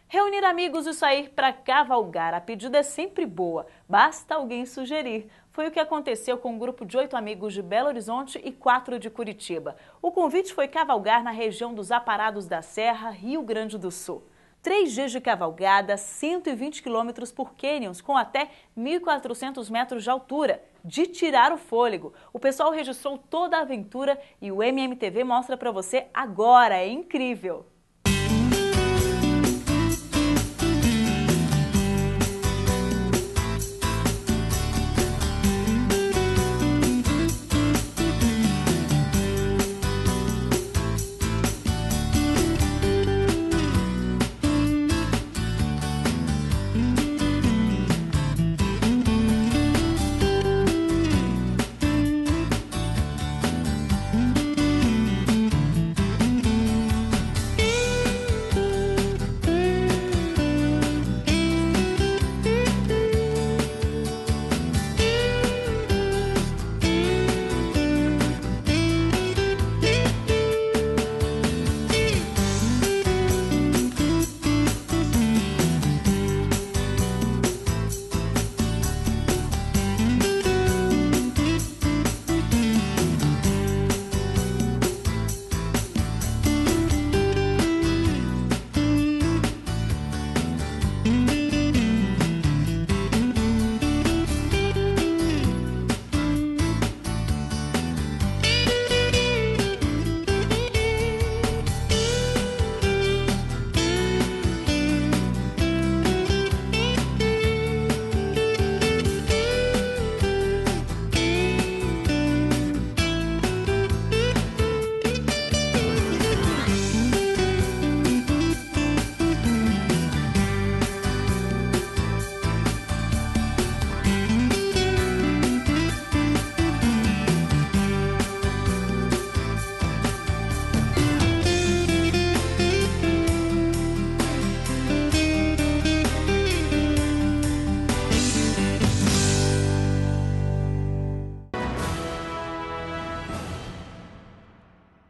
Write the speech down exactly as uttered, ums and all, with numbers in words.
Reunir amigos e sair para cavalgar. A pedida é sempre boa, basta alguém sugerir. Foi o que aconteceu com um grupo de oito amigos de Belo Horizonte e quatro de Curitiba. O convite foi cavalgar na região dos Aparados da Serra, Rio Grande do Sul. Três dias de cavalgada, cento e vinte quilômetros por canyons, com até mil e quatrocentos metros de altura, de tirar o fôlego. O pessoal registrou toda a aventura e o M M T V mostra para você agora, é incrível!